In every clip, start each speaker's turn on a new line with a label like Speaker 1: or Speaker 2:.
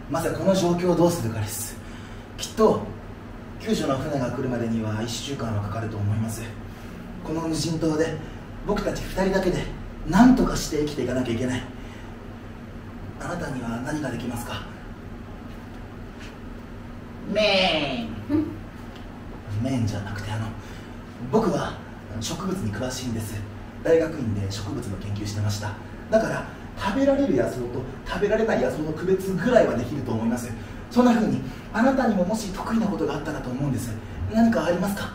Speaker 1: まずはこの状況をどうするかです。きっと救助の船が来るまでには1週間はかかると思います。この無人島で僕たち2人だけで何とかして生きていかなきゃいけない。あなたには何ができますか？
Speaker 2: メーン
Speaker 1: メインじゃなくて僕は植物に詳しいんです。大学院で植物の研究してました。だから食べられる野草と食べられない野草の区別ぐらいはできると思います。そんな風にあなたにももし得意なことがあったらと思うんです。何かありますか？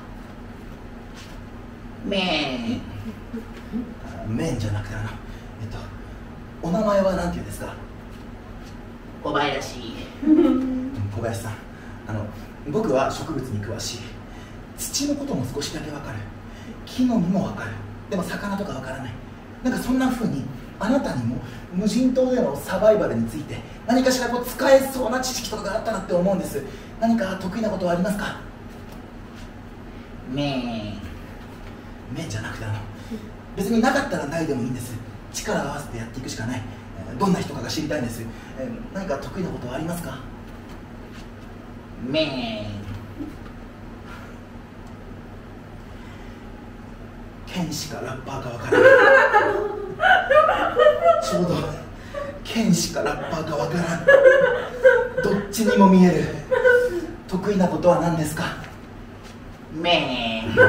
Speaker 2: メーン
Speaker 1: メインじゃなくてお名前は何て言うんですか？
Speaker 2: 小林
Speaker 1: 小林さん、僕は植物に詳しい。土のことも少しだけ分かる。木の実も分かる。でも魚とか分からない。なんかそんな風にあなたにも無人島でのサバイバルについて何かしら使えそうな知識とかがあったらって思うんです。何か得意なことはありますか？
Speaker 2: メ
Speaker 1: 面じゃなくて別になかったらないでもいいんです。力を合わせてやっていくしかない。どんな人かが知りたいんです。何か得意なことはありますか？
Speaker 2: メーン
Speaker 1: 剣士かラッパーかわからないちょうど剣士かラッパーかわからん。どっちにも見える。得意なことは何ですか？
Speaker 2: メーン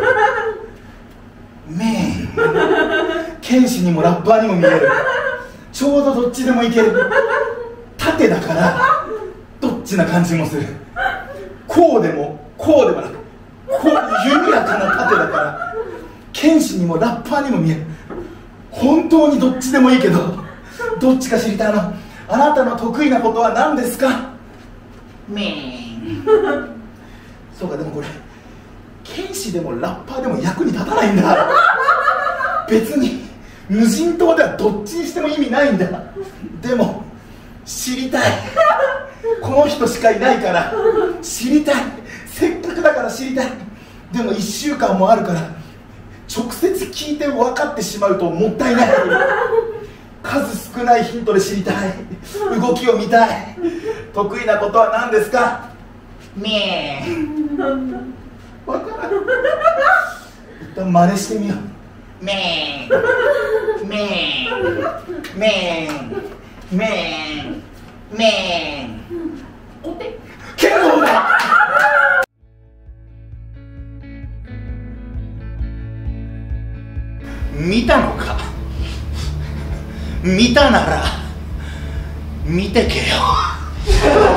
Speaker 1: メイン剣士にもラッパーにも見える。ちょうどどっちでもいける。縦だからどっちな感じもする。こうでもこうでもなくこう緩やかな縦だから剣士にもラッパーにも見える。本当にどっちでもいいけどどっちか知りたい。あなたの得意なことは何ですか？
Speaker 2: メーン
Speaker 1: そうか、でもこれ剣士でもラッパーでも役に立たないんだ。別に無人島ではどっちにしても意味ないんだ。でも知りたい。この人しかいないから知りたい。せっかくだから知りたい。でも1週間もあるから直接聞いて分かってしまうともったいない。数少ないヒントで知りたい。動きを見たい。得意なことは何ですか？
Speaker 2: メーン
Speaker 1: 分からん。一旦真似してみよう。
Speaker 2: メーンメーンメーンメーンメーンお手
Speaker 1: 剣道だ。見たのか？見たなら見てけよ。